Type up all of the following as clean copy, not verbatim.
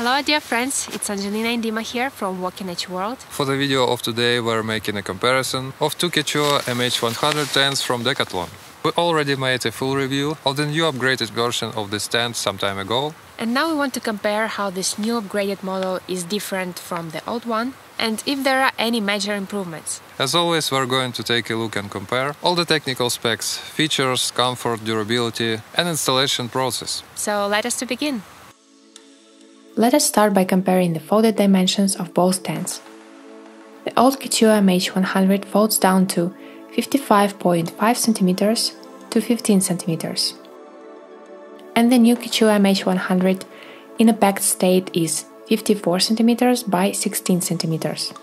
Hello dear friends, it's Angelina and Dima here from Quechua MH100. For the video of today we're making a comparison of two Quechua MH100 tents from Decathlon. We already made a full review of the new upgraded version of this tent some time ago. And now we want to compare how this new upgraded model is different from the old one and if there are any major improvements. As always, we're going to take a look and compare all the technical specs, features, comfort, durability and installation process. So let us begin. Let us start by comparing the folded dimensions of both tents. The old Quechua MH100 folds down to 55.5 cm to 15 cm. And the new Quechua MH100 in a packed state is 54 cm by 16 cm.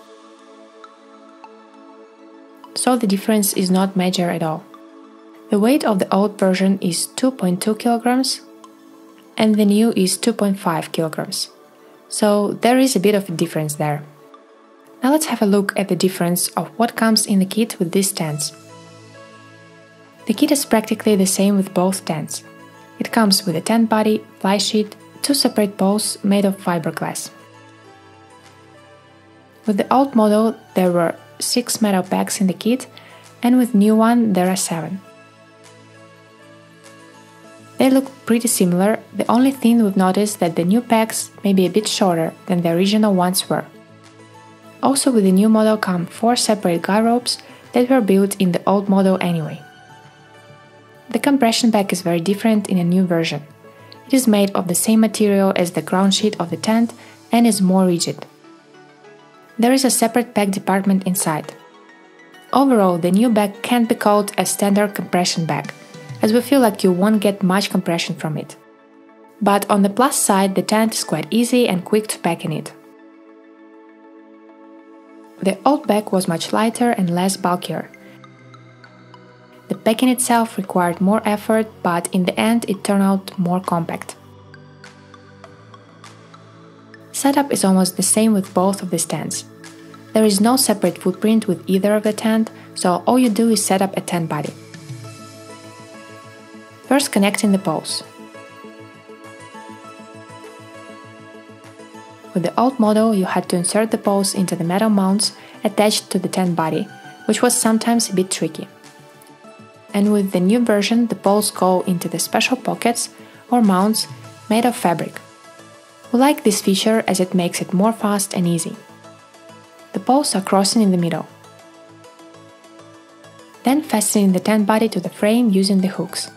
So the difference is not major at all. The weight of the old version is 2.2 kg and the new is 2.5 kg. So there is a bit of a difference there. Now let's have a look at the difference of what comes in the kit with these tents. The kit is practically the same with both tents. It comes with a tent body, fly sheet, two separate poles made of fiberglass. With the old model there were 6 metal pegs in the kit, and with new one there are 7. They look pretty similar, the only thing we've noticed that the new pegs may be a bit shorter than the original ones were. Also with the new model come 4 separate guy ropes that were built in the old model anyway. The compression pack is very different in a new version. It is made of the same material as the ground sheet of the tent and is more rigid. There is a separate pack department inside. Overall, the new bag can't be called a standard compression bag, as we feel like you won't get much compression from it. But on the plus side, the tent is quite easy and quick to pack in it. The old bag was much lighter and less bulkier. The packing itself required more effort, but in the end it turned out more compact. Setup is almost the same with both of these tents. There is no separate footprint with either of the tent, so all you do is set up a tent body. First, connecting the poles. With the old model, you had to insert the poles into the metal mounts attached to the tent body, which was sometimes a bit tricky. And with the new version, the poles go into the special pockets or mounts made of fabric. We like this feature as it makes it more fast and easy. The poles are crossing in the middle. Then fastening the tent body to the frame using the hooks.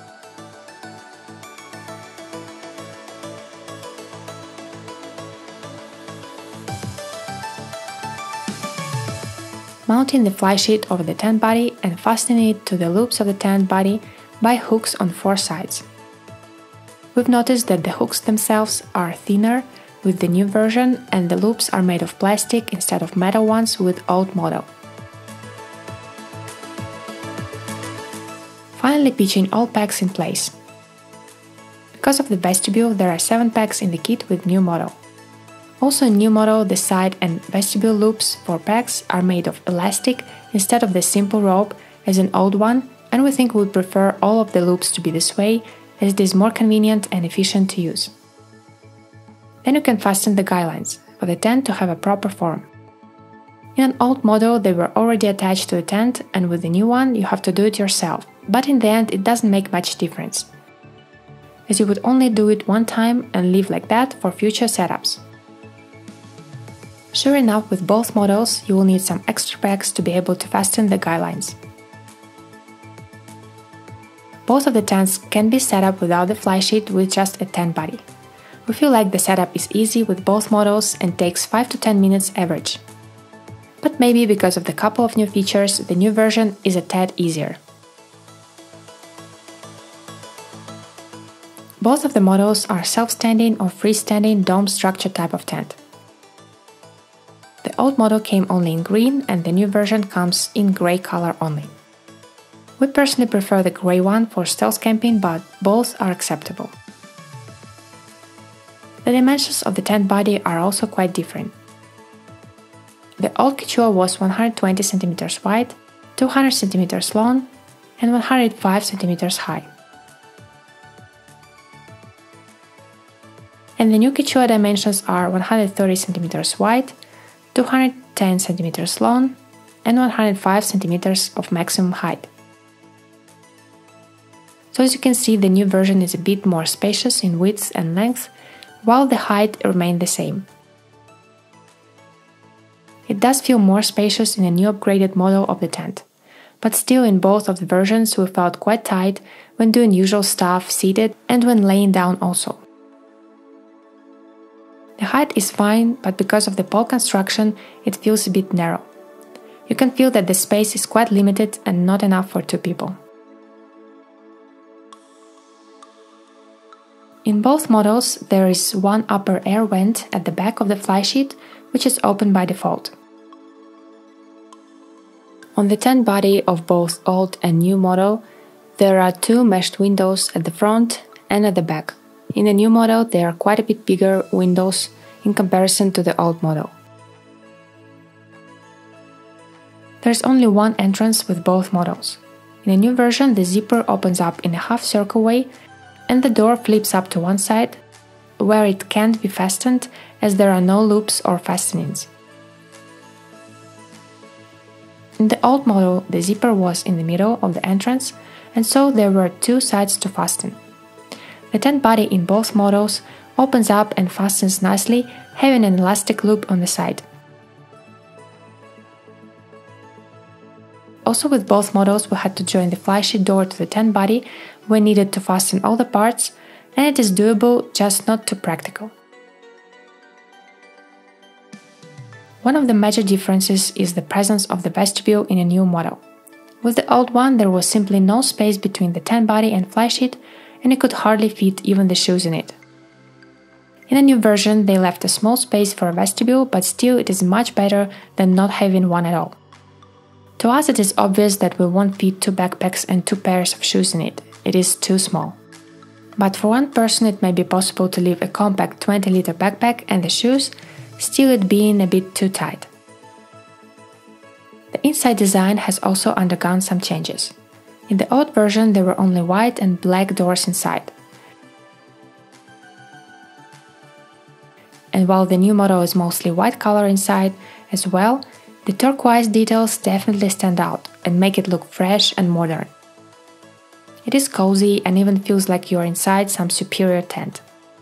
Mounting the fly sheet over the tent body and fastening it to the loops of the tent body by hooks on 4 sides. We've noticed that the hooks themselves are thinner with the new version and the loops are made of plastic instead of metal ones with old model. Finally pitching all pegs in place. Because of the vestibule, there are 7 pegs in the kit with new model. Also in new model, the side and vestibule loops for pegs are made of elastic instead of the simple rope as an old one, and we think we would prefer all of the loops to be this way as it is more convenient and efficient to use. Then you can fasten the guy lines for the tent to have a proper form. In an old model they were already attached to the tent, and with the new one you have to do it yourself, but in the end it doesn't make much difference, as you would only do it one time and leave like that for future setups. Sure enough, with both models, you will need some extra pegs to be able to fasten the guy lines. Both of the tents can be set up without the fly sheet with just a tent body. We feel like the setup is easy with both models and takes 5 to 10 minutes average. But maybe because of the couple of new features, the new version is a tad easier. Both of the models are self-standing or freestanding dome structure type of tent. The old model came only in green and the new version comes in grey color only. We personally prefer the grey one for stealth camping, but both are acceptable. The dimensions of the tent body are also quite different. The old Quechua was 120 cm wide, 200 cm long and 105 cm high. and the new Quechua dimensions are 130 cm wide, 210 cm long, and 105 cm of maximum height. So as you can see, the new version is a bit more spacious in width and length, while the height remained the same. It does feel more spacious in a new upgraded model of the tent, but still in both of the versions we felt quite tight when doing usual stuff seated and when laying down also. The height is fine, but because of the pole construction it feels a bit narrow. You can feel that the space is quite limited and not enough for two people. In both models, there is one upper air vent at the back of the flysheet, which is open by default. On the tent body of both old and new model, there are two meshed windows at the front and at the back. In the new model, there are quite a bit bigger windows in comparison to the old model. There's only one entrance with both models. In the new version, the zipper opens up in a half-circle way, and the door flips up to one side, where it can't be fastened as there are no loops or fastenings. In the old model, the zipper was in the middle of the entrance, and so there were two sides to fasten. The tent body in both models opens up and fastens nicely, having an elastic loop on the side. Also with both models we had to join the flysheet door to the tent body when needed to fasten all the parts, and it is doable, just not too practical. One of the major differences is the presence of the vestibule in a new model. With the old one there was simply no space between the tent body and flysheet, and you could hardly fit even the shoes in it. In the new version they left a small space for a vestibule, but still it is much better than not having one at all. To us it is obvious that we won't fit two backpacks and two pairs of shoes in it. It is too small. But for one person it may be possible to leave a compact 20-liter backpack and the shoes, still it being a bit too tight. The inside design has also undergone some changes. In the old version there were only white and black doors inside. And while the new model is mostly white color inside as well, the turquoise details definitely stand out and make it look fresh and modern. It is cozy and even feels like you are inside some superior tent.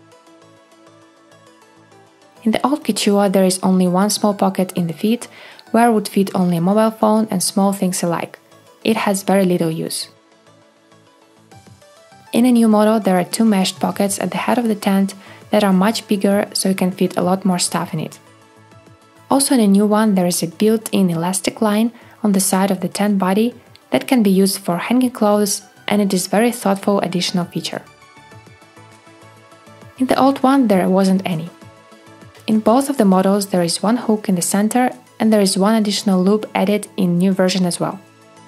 In the old Quechua there is only one small pocket in the feet where would fit only a mobile phone and small things alike. It has very little use. In a new model there are two meshed pockets at the head of the tent that are much bigger, so you can fit a lot more stuff in it. Also in a new one there is a built-in elastic line on the side of the tent body that can be used for hanging clothes, and it is a very thoughtful additional feature. In the old one there wasn't any. In both of the models there is one hook in the center and there is one additional loop added in new version as well.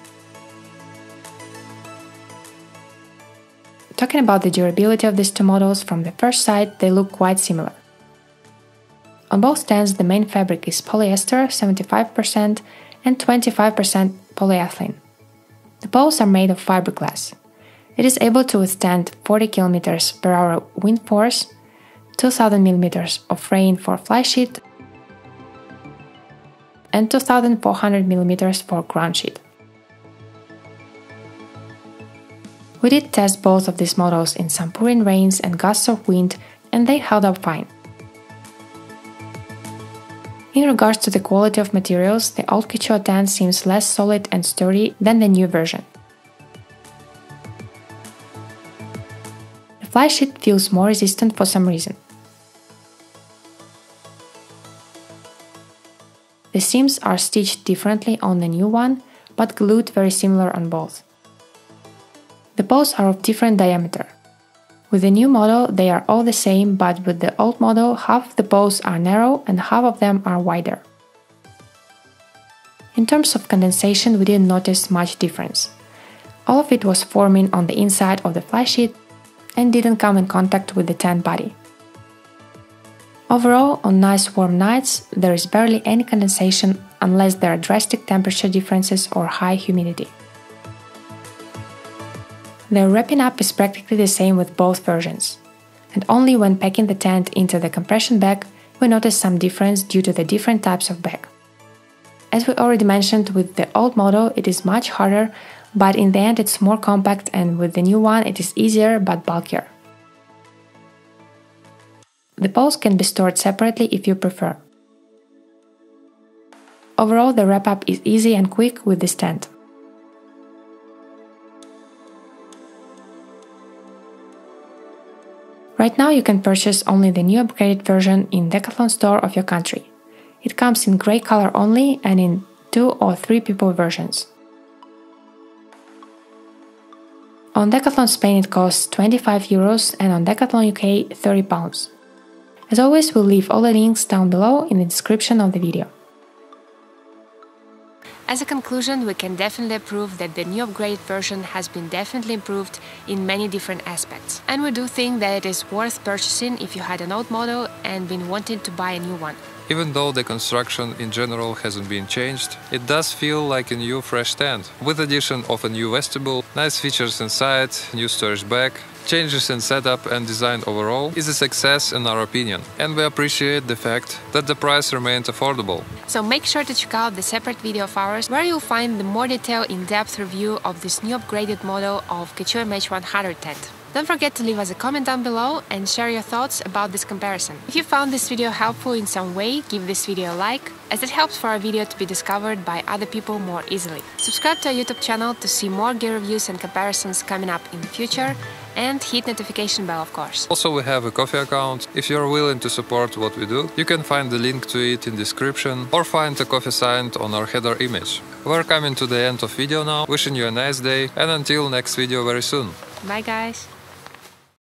Talking about the durability of these two models, from the first sight they look quite similar. On both tents the main fabric is polyester 75% and 25% polyethylene. The poles are made of fiberglass. It is able to withstand 40 km per hour wind force, 2000 mm of rain for flysheet, and 2400 mm for ground sheet. We did test both of these models in some pouring rains and gusts of wind, and they held up fine. In regards to the quality of materials, the old Quechua tent seems less solid and sturdy than the new version. The flysheet feels more resistant for some reason. The seams are stitched differently on the new one, but glued very similar on both. The poles are of different diameter. With the new model they are all the same, but with the old model half of the poles are narrow and half of them are wider. In terms of condensation we didn't notice much difference. All of it was forming on the inside of the flysheet and didn't come in contact with the tent body. Overall, on nice warm nights there is barely any condensation unless there are drastic temperature differences or high humidity. The wrapping up is practically the same with both versions. and only when packing the tent into the compression bag we notice some difference due to the different types of bag. As we already mentioned, with the old model it is much harder, but in the end it's more compact, and with the new one it is easier but bulkier. The poles can be stored separately if you prefer. Overall, the wrap-up is easy and quick with this tent. Right now you can purchase only the new upgraded version in Decathlon store of your country. It comes in grey color only and in 2 or 3 people versions. On Decathlon Spain it costs €25 and on Decathlon UK £30. As always, we'll leave all the links down below in the description of the video. As a conclusion, we can definitely prove that the new upgraded version has been definitely improved in many different aspects. And we do think that it is worth purchasing if you had an old model and been wanting to buy a new one. Even though the construction in general hasn't been changed, it does feel like a new fresh tent. With addition of a new vestibule, nice features inside, new storage bag, changes in setup and design overall is a success in our opinion, and we appreciate the fact that the price remained affordable. So make sure to check out the separate video of ours where you'll find the more detailed in-depth review of this new upgraded model of Quechua MH100 tent. Don't forget to leave us a comment down below and share your thoughts about this comparison. If you found this video helpful in some way, give this video a like, as it helps for our video to be discovered by other people more easily. Subscribe to our YouTube channel to see more gear reviews and comparisons coming up in the future, and hit notification bell, of course. Also, we have a Ko-fi account. If you're willing to support what we do, you can find the link to it in description or find a Ko-fi sign on our header image. We're coming to the end of video now, wishing you a nice day and until next video very soon. Bye guys!